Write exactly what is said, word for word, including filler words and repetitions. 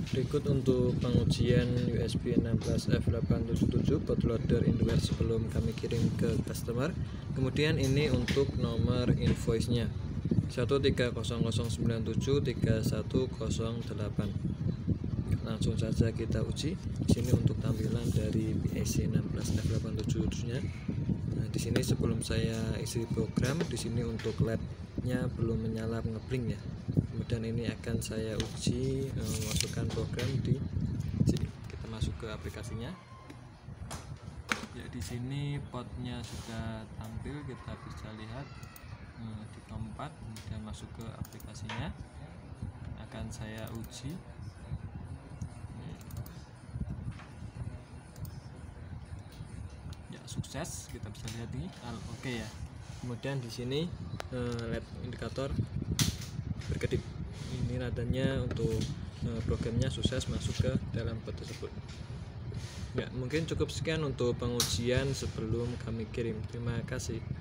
Berikut untuk pengujian U S B enam belas F delapan tujuh tujuh bootloader Indoware sebelum kami kirim ke customer. Kemudian ini untuk nomor invoice-nya satu tiga nol nol sembilan tujuh tiga satu nol delapan. Langsung saja kita uji. Di sini untuk tampilan dari P C enam belas F delapan tujuh tujuh-nya. Nah, di sini sebelum saya isi program, di sini untuk L E D-nya belum menyala ngeblink ya. Kemudian ini akan saya uji eh, memasukkan program di sini. Kita masuk ke aplikasinya. Ya, di sini potnya sudah tampil, kita bisa lihat eh, di tempat. Kemudian masuk ke aplikasinya. Akan saya uji. Ya, sukses. Kita bisa lihat nih. Oke okay ya. Kemudian di sini eh, L E D indikator berkedip. Ini nadanya untuk eh, programnya sukses masuk ke dalam bot tersebut. Ya, mungkin cukup sekian untuk pengujian sebelum kami kirim. Terima kasih.